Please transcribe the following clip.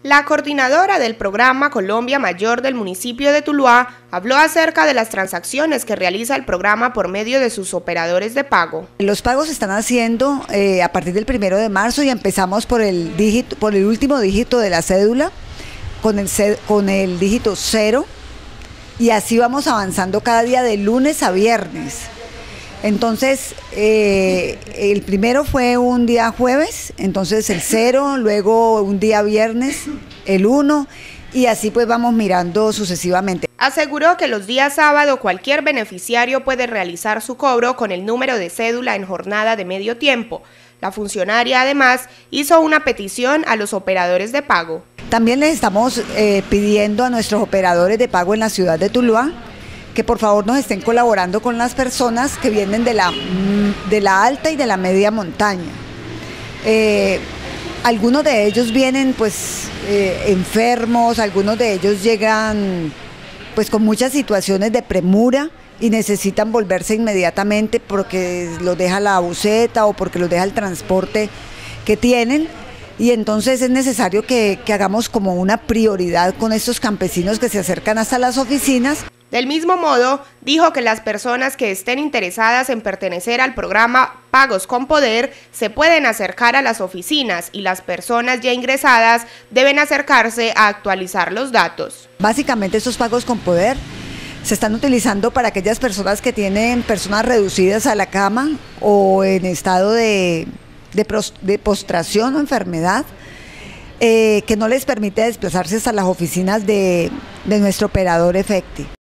La coordinadora del programa Colombia Mayor del municipio de Tuluá habló acerca de las transacciones que realiza el programa por medio de sus operadores de pago. Los pagos se están haciendo a partir del 1 de marzo y empezamos por el último dígito de la cédula, con el dígito 0, y así vamos avanzando cada día de lunes a viernes. Entonces, el primero fue un día jueves, entonces el 0, luego un día viernes, el 1, y así pues vamos mirando sucesivamente. Aseguró que los días sábado cualquier beneficiario puede realizar su cobro con el número de cédula en jornada de medio tiempo. La funcionaria además hizo una petición a los operadores de pago. También les estamos pidiendo a nuestros operadores de pago en la ciudad de Tuluá que por favor nos estén colaborando con las personas que vienen de la alta y de la media montaña. Algunos de ellos vienen pues enfermos, algunos de ellos llegan pues con muchas situaciones de premura y necesitan volverse inmediatamente porque los deja la buseta o porque los deja el transporte que tienen. Y entonces es necesario que hagamos como una prioridad con estos campesinos que se acercan hasta las oficinas. Del mismo modo, dijo que las personas que estén interesadas en pertenecer al programa Pagos con Poder se pueden acercar a las oficinas y las personas ya ingresadas deben acercarse a actualizar los datos. Básicamente estos pagos con poder se están utilizando para aquellas personas que tienen personas reducidas a la cama o en estado de postración o enfermedad, que no les permite desplazarse hasta las oficinas de nuestro operador Efecti.